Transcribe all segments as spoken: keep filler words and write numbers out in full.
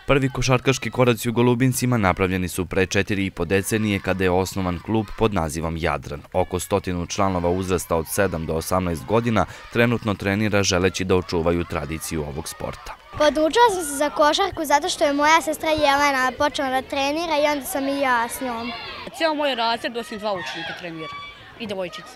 Prvi košarkaški koraci u Golubincima napravljeni su pre četiri i po decenije kada je osnovan klub pod nazivom Jadran. Oko stotinu članova uzrasta od sedam do osamnaest godina trenutno trenira želeći da očuvaju tradiciju ovog sporta. Odlučila sam se za košarku zato što je moja sestra Jelena počela da trenira i onda sam i ja s njom. Cijelo moj razred osim dva učenika trenira i devojčica.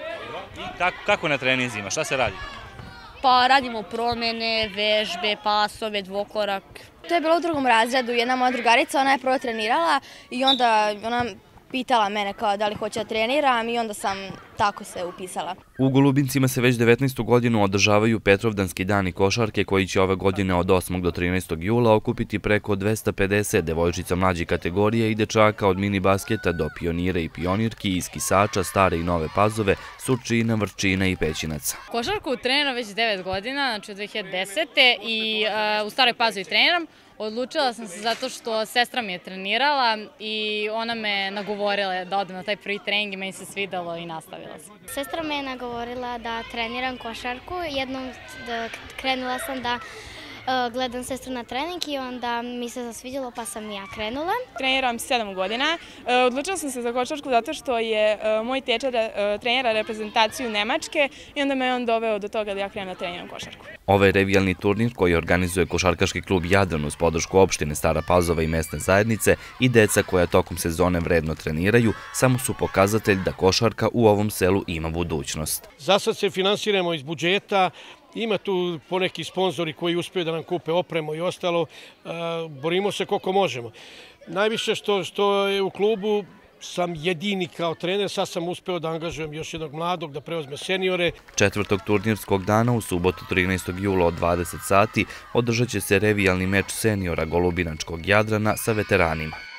I tako, kako na treninzima? Šta se radi? Pa radimo promjene, vežbe, pasove, dvokorak. To je bilo u drugom razredu, jedna moja drugarica, ona je prvo trenirala i onda ona pitala mene kao da li hoće da treniram i onda sam tako se upisala. U Golubincima se već devetnaestu godinu održavaju Petrovdanski dani košarke koji će ove godine od osmog do trinaestog jula okupiti preko dvesta pedeset devojčica mlađih kategorije i dečaka od mini basketa do pionira i pionirki iz Kisača, Stare i Nove Pazove, Surčina, Vrčina i Pećinaca. Košarku treniram već devet godina, znači od dve hiljade desete i uh, u Staroj Pazovi treniram. Odlučila sam se zato što sestra mi je trenirala i ona me nagovorila da odem na taj prvi trening i meni se svidalo i nastavila sam. Sestra me je nagovorila da treniram košarku. Jednom krenula sam da gledam sestru na trening i onda mi se zasvidjelo pa sam i ja krenula. Treniram sedam godina. Odlučila sam se za košarku zato što je moj teča trenira reprezentaciju Nemačke i onda me on doveo do toga da ja krenem da treniram košarku. Ovaj revijalni turnir koji organizuje košarkaški klub Jadran uz podršku opštine Stara Pazova i mesne zajednice i deca koja tokom sezone vredno treniraju samo su pokazatelj da košarka u ovom selu ima budućnost. Za sad se finansiramo iz budžeta. Ima tu poneki sponzori koji uspiju da nam kupe opremu i ostalo. Borimo se koliko možemo. Najviše što, što je u klubu sam jedini kao trener, sad sam uspeo da angažujem još jednog mladog da preuzme seniore. Četvrtog turnirskog dana u subotu trinaestog jula od dvadeset sati održat će se revijalni meč seniora golubinačkog Jadrana sa veteranima.